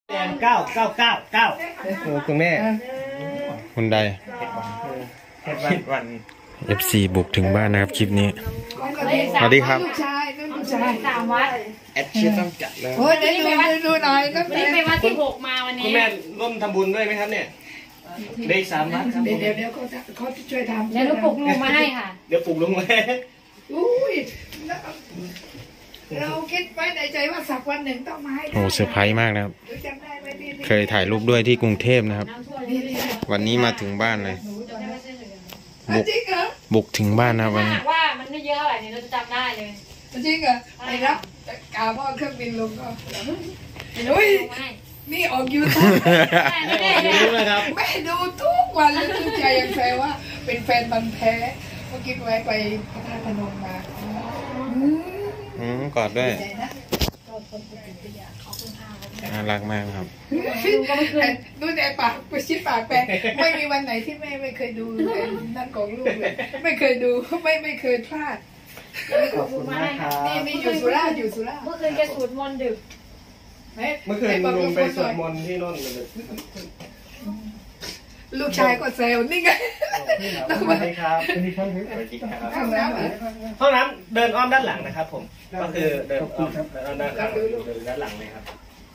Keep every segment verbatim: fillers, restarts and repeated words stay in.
แดงเก้าเก้าเก้าเก้าโอ้คุณแม่คุณใดเฮ็ดวันวันเอฟ ซี บุกถึงบ้านนะครับคลิปนี้สวัสดีครับลูกชายลูกชายสามวัดแอดเชียต้องจัดเลยโอ้ยเดี๋ยวดูดูหน่อยก็วันนี้ไปวัดที่หกมาวันนี้คุณแม่ร่วมทำบุญด้วยไหมครับเนี่ยเด็กสามวัดครับเดี๋ยวเดี๋ยวเดี๋ยวเขาเขาช่วยทำเดี๋ยวลูกปลุกลุงมาให้ค่ะเดี๋ยวปลุกลุงมาอุ้ยเราคิดไว้ในใจว่าสักวันหนึ่งต้องมาให้โอ้เซอร์ไพรส์มากนะครับเคยถ่ายรูปด้วยที่กรุงเทพนะครับวันนี้มาถึงบ้านเลยบุกบุกถึงบ้านนะวันนี้ว่ามันไม่เยอะเท่าไหร่เนี่ยเราจะจำได้เลยจริงเหรอไปรับกาวว่าเครื่องบินลงก็อุ้ยนี่ออกยูทูบแม่ดูทุกวันเลยทุกใจยังแซวว่าเป็นแฟนบันแท้เมื่อกี้ไว้ไปพระธาตุพนมมาอืมกอดด้วยน่ารักมากครับดูแต่ปากไปชิดปากแปลงไม่มีวันไหนที่แม่ไม่เคยดูนั่นของลูกเลยไม่เคยดูไม่ไม่เคยพลาดขอบคุณมากครับนี่นี่อยู่สุราษฎร์อยู่สุราษฎร์เมื่อคืนแกสวดมนต์ดึกเมื่อคืนลุงไปสวดมนต์ที่โน่นเลยลูกชายก็เซลนี่ไงสวัสดีครับห้องน้ำห้องน้ำเดินอ้อมด้านหลังนะครับผมก็คือเดินอ้อมด้านหลังเดินด้านหลังเลยครับ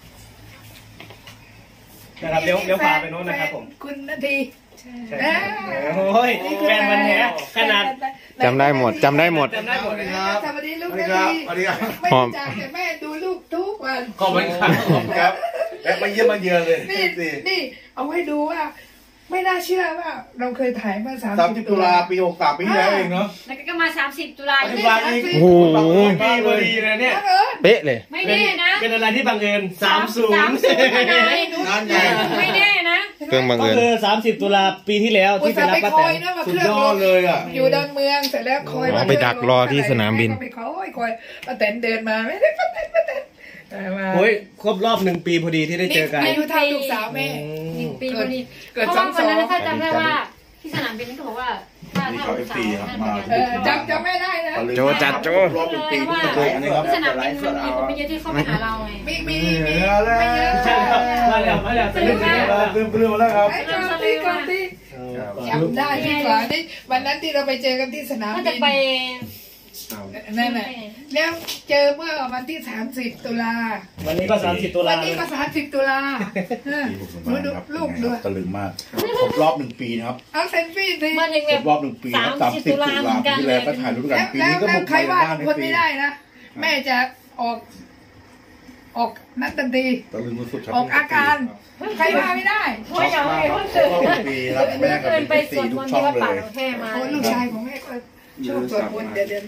นะครับเดี๋ยวเดี๋ยวพาไปโน้นนะครับผมคุณนาทีโอ้ยแฟนมันแท้ขนาดจำได้หมดจำได้หมดจำได้หมดเลยครับสวัสดีลูกนาทีไม่จากแต่แม่ดูลูกทุกวันขอบคุณครับแล้วมาเยี่ยมมาเยือนเลยนี่นี่เอาให้ดูว่าไม่น่าเชื่อว่าเราเคยถ่ายมาสามสิบตุลาปีหกสามปีที่แล้วเองเนาะแล้วก็มาสามสิบตุลาตุลาอีกโอ้โหปีพอดีเลยเนี่ยเป๊ะเลยไม่แน่นะเป็นอะไรที่บังเอิญสามศูนย์นั่นไงไม่แน่นะเครื่องบังเอิญก็คือสามสิบตุลาปีที่แล้วที่ไปรับป้าแตนสุดยอดเลยอ่ะอยู่ดอนเมืองเสร็จแล้วคอยไปดักรอที่สนามบินไปคอยคอยป้าแตนเดินมาไม่ได้ป้าแตนป้าแตนโอ้ยครบรอบหนึ่งปีพอดีที่ได้เจอกันอายุเท่าลูกสาวแม่หนึ่งปีพอดีเพราะว่าวันนั้นถ้าจำได้ว่าที่สนามบินนั่นก็บอกว่าถ้าถ้าลูกสาวจำจำไม่ได้นะโจจัดโจรอบหนึ่งปีที่สนามบินมันมีคนไม่เยอะที่เข้ามาหาเราไงมีมีมีไม่เยอะใช่ครับมาแล้วมาแล้วลืมลืมลืมแล้วครับจำที่ก่อนที่จำได้ที่กว่านี่วันนั้นที่เราไปเจอกันที่สนามบินถ้าจะไปนั่นแหละแล้วเจอเมื่อวันที่สามสิบตุลาวันนี้ก็สามสิบตุลาวันนี้ก็สามสิบตุลาดูดูลูกดูตะลึงมากครบรอบหนึ่งปีนะครับเอาเซนฟี่สิครบรอบหนึ่งปีสามสิบตุลาที่แล้วก็ถ่ายรูปกันปีนี้ก็บุกไปบ้านคนไม่ได้นะแม่จะออกออกนักดนตรีออกอาการใครมาไม่ได้เพราะอย่างไรเพราะเกิดปีแล้วแม่ก็ไปสวดมนต์ที่วัดป่าแค่มาลูกชายของแม่ก็ชอบสวดมนต์เดี๋ยวเดี๋ยว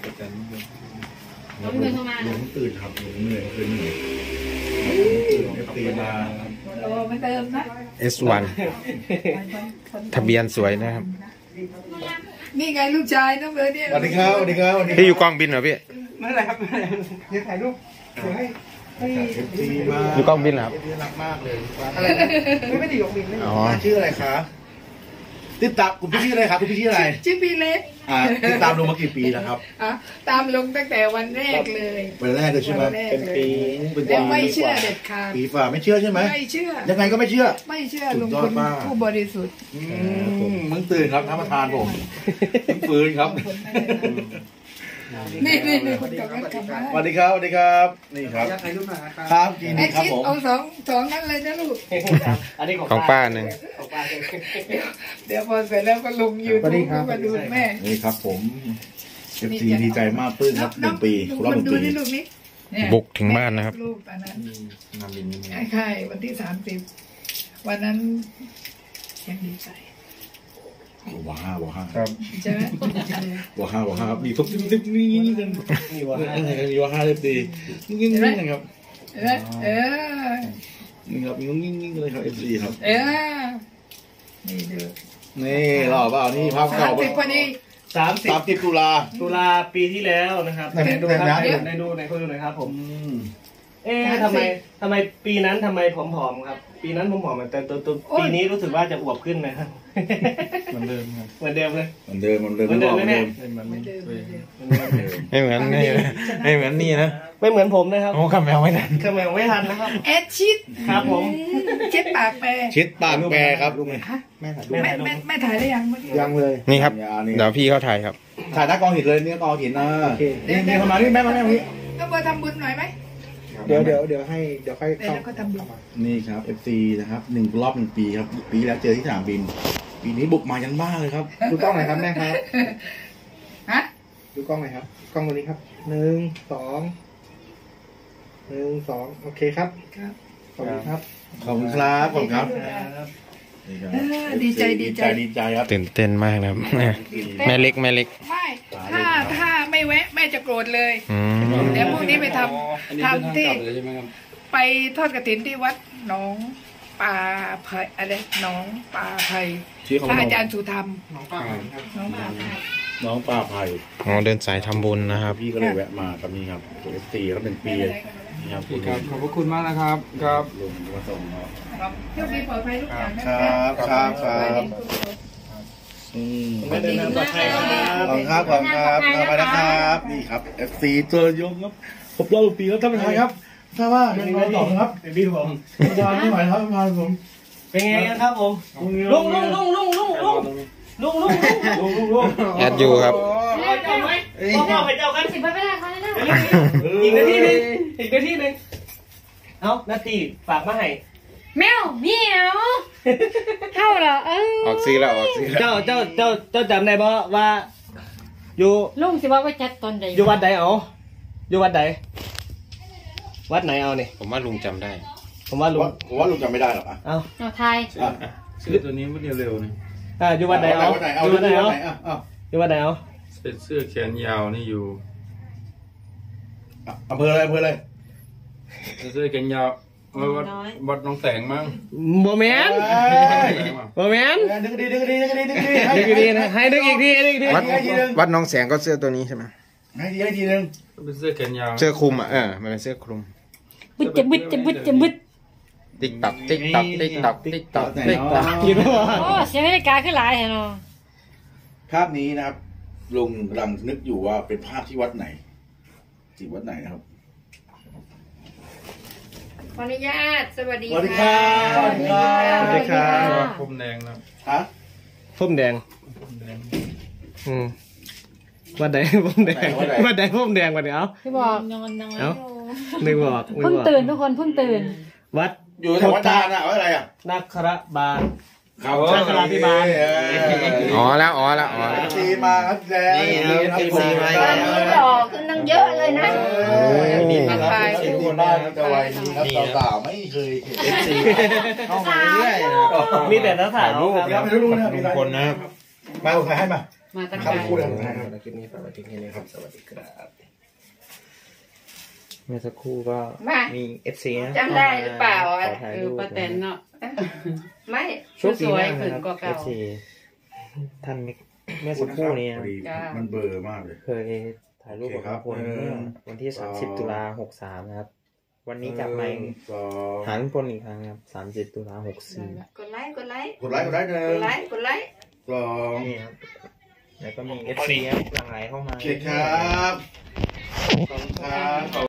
น้องเงินเข้ามาหลงตื่นครับหลงเหนื่อยคืนเหนื่อยตื่นมาโอ้ไม่เติมนะเอส วัน ทะเบียนสวยนะครับนี่ไงลูกชายน้องเบอร์เนี่ยสวัสดีครับสวัสดีครับพี่อยู่กองบินเหรอพี่ไม่อะไรครับไม่อะไรเดี๋ยวถ่ายรูปให้อยู่กองบินเหรอครับรักมากเลยไม่ได้ยกบินอ๋อชื่ออะไรคะติดตามคุณพี่ชื่ออะไรครับคุณพี่ชื่ออะไรชื่อพี่เล็กอ่าติดตามลงมากี่ปีแล้วครับอ่ะตามลงตั้งแต่วันแรกเลยวันแรกเลยใช่ไหมเป็นปีแล้วไม่เชื่อเด็ดขาดปีฝ่าไม่เชื่อใช่ไหมไม่เชื่อยังไงก็ไม่เชื่อไม่เชื่อลุงคุณผู้บริสุทธิ์มึงตื่นครับท่านประธานผมฟื้นครับนี่นี่นี่คนกับรถขับมาสวัสดีครับสวัสดีครับนี่ครับครับกินครับผมเอาสองสองนั่นเลยนะลูกอันนี้ของป้าหนึ่งเดี๋ยวพอเสร็จแล้วก็ลงยูทูบมาดูแม่นี่ครับผมเอฟซีดีใจมากปลื้มครับหนึ่งปีรอบหนึ่งปีบุกถึงบ้านนะครับรูปตอนนั้นใช่วันที่สามสิบวันนั้นยังดีใจว้าว้าครับใช่ไหมว้าว้ามีทุกทุกทุกนี่นี่กันมีว้าอะไรกันมีว้าเลยดีนี่นี่นะครับเออนี่ครับมีงี้งี้เลยครับเอฟซีครับเออนี่ดูนี่หล่อเปล่านี่ภาพเก่าสามสิบพอดีสามสิบสามสิบตุลาตุลาปีที่แล้วนะครับในดูครับในดูในคนดูหน่อยครับผมเอ๊ะทำไมทำไมปีนั้นทำไมผอมๆครับ ปีนั้นผมผอมแต่ตัวตัวปีนี้รู้สึกว่าจะอวบขึ้นนะครับเหมือนเดิมครับเหมือนเดิมเลยเหมือนเดิมเหมือนเดิมเหมือนเดิมไหมแม่เหมือนเดิมไม่เหมือนนี่นะไม่เหมือนนี่นะไม่เหมือนผมนะครับโอ้ข้าแมวไม่ทันเครื่องแมวไม่ทันนะครับแอดชิดครับผมเช็ดปากแปรชิดปากแปรครับแม่แม่แม่แม่ถ่ายได้ยังเมื่อกี้ยังเลยนี่ครับอย่านี่เดี๋ยวพี่เขาถ่ายครับถ่ายหน้ากองหินเลยเนี่ยกองหินนะนี่นี่คนมานี่แม่มาแม่มานี่ก็มาทำบุญหน่อยไหมเดี๋ยวเดี๋ยวเดี๋ยวให้เดี๋ยวค่อยเดี๋ยวเข้าเราก็ทำบุญนี่ครับ เอฟ ซี นะครับหนึ่งรอบหนึ่งปีครับปีแล้วเจอที่สนามบิน ปีนี้บุกมายันบ้านเลยครับดูกล้องหน่อยครับแม่ครับฮะดูกล้องหน่อยครับกล้องตัวนี้ครับหนึ่งสองหนึ่งสองโอเคครับครับขอบคุณครับขอบคุณครับขอบคุณครับเออดีใจดีใจดีใจครับตื่นเต้นมากนะครับ แม่เล็กแม่เล็กไม่ถ้าถ้าไม่แวะแม่จะโกรธเลยอืมเดี๋ยวพรุ่งนี้ไปทำทำที่ไปทอดกฐินที่วัดหนองป่าไผ่อะไรหนองป่าไผ่ชื่อของพระน้อาองจารย์สุธรรมน้องป้าครับหน้องป่าไผ่น้องป้าไผ่อ๋อเดินสายทำบุญนะครับพี่ก็เลยแวะมากับนี่ครับเอฟซีครับหนึ่งปีนี่ครับคุณครับขอบพระคุณมากนะครับครับลุงมาส่งเนาะครับโชคดีปลอดภัยทุกอย่างนะคครัรับบ ครับครับอืมไม่เดินทางปลอดภัยครับขอบคุณครับขอบคุณครับขอบคุณนะครับนี่ครับเอฟซีตัวยงครับครบรอบหนึ่งปีแล้วท่านประธานครับทราบว่ายังรอต่อนะครับเบบี้ผมประธานไม่ไหวครับประธานผมเป็นไงกันครับผมลุงลุงลุงลุงลุงลุงลุงลุงลุงลุงลุงแอดยูครับเอาเจ้าไหมเอาไปเจ้ากันสิบไปไม่ได้เขาแน่นอีกนาทีหนึงอีกนาทีหนึงเอานาทีฝากมาให้แมวเหมียวเท่าเหรอเออออกซื้อแล้วออกซื้อแล้วเจ้าเจ้าเจ้าเจ้าจำได้บ่ว่าอยู่ลุงสิว่าไปจัดตนใดอยู่วัดใดเอาอยู่วัดใดวัดไหนเอาเนี่ยผมว่าลุงจำได้ผมว่าลุงผมว่าลุงจำไม่ได้หรอกอ่ะเอาเอาไทยซื้อตัวนี้มันเร็วๆนี่อ่าอยู่วัดใดเอาวัดไหนเอาอยู่วัดไหนเอาวัดไหนอ่ะอยู่วัดไหนเอาเป็นเสื้อแขนยาวนี่อยู่อำเภออะไรอำเภออะไรเสื้อแขนยาววัดวัดน้องแสงมั้งโมเมนต์โมเมนต์นึกดีนึกดีนึกดีนึกดีนึกอีกทีนะให้นึกอีกทีนึกอีกทีวัดวัดน้องแสงก็เสื้อตัวนี้ใช่ไหมให้ทีให้ทีนึงเป็นเสื้อแขนยาวเสื้อคลุมอ่ะเออมันเป็นเสื้อคลุมบึดจะบึดจะบึดจะบึดติ๊กตักติ๊กตักติ๊กตักติ๊กตักติ๊กตักคิดว่าโอ้เสียนาฬิกาขึ้นหลายเนาะภาพนี้นะครับลุงกำลังนึกอยู่ว่าเป็นภาพที่วัดไหนที่วัดไหนนะครับขออนุญาตสวัสดีสวัสดีครับสวัสดีครับผมแดงนะฮะพุ่มแดงผมแดงอืมวัดใดพุ่มแดงวัดใดพุ่มแดงวัดเดียวที่บอกนอนนอนเอ้านึกบอกนึกเพิ่งบอกตื่นทุกคนเพิ่งตื่นวัดอยู่แถววัดดานอ่ะวัดอะไรอ่ะนักครบาลครับนักคราภิบาลอ๋อแล้วอ๋อแล้วอ๋อแล้วตีมาครับแล้วนี่ครับมาแล้หล่อขึ้นตั้งเยอะเลยนะนี่ครับตีบ้านจะไวนี้ครับสาวๆไม่เคยเห็นสีเข้ามาเรื่อยๆมีแต่นักถ่ายรูปครับไม่รู้นะลุงพลนะครับมาผมถ่ายให้มามาตั้งครับใจพูดเลยคลิปนี้ฝากไว้ที่นี่นะครับ สวัสดีครับเมื่อสักครู่ก็มามี เอฟ ซี นะจำได้หรือเปล่าขอ่ะอถ่ายเอรูอปป้าแตนเนาะไม่โชคดีมากสวยขึ้นะนคกรัว่าบเก่าเอฟ ซีท่านเมื่อสักครู่นี้นะมันเบอร์มากเลยเคยถ่ายรูปกับลุงพลเมื่อวันที่ สามสิบ ตุลาหกสามนะครับ วันนี้กลับมาอีกสองหาลุงพลอีกครั้งครับสามสิบ ตุลาหกสี่กดไลค์กดไลค์กดไลค์กดไลค์หนึ่กงดไลค์กดไลค์สองนี่ครับ แล้วก็มี เอฟ ซี ครับหลั่งไหลเข้ามาโอเคครับขอบคุณครับ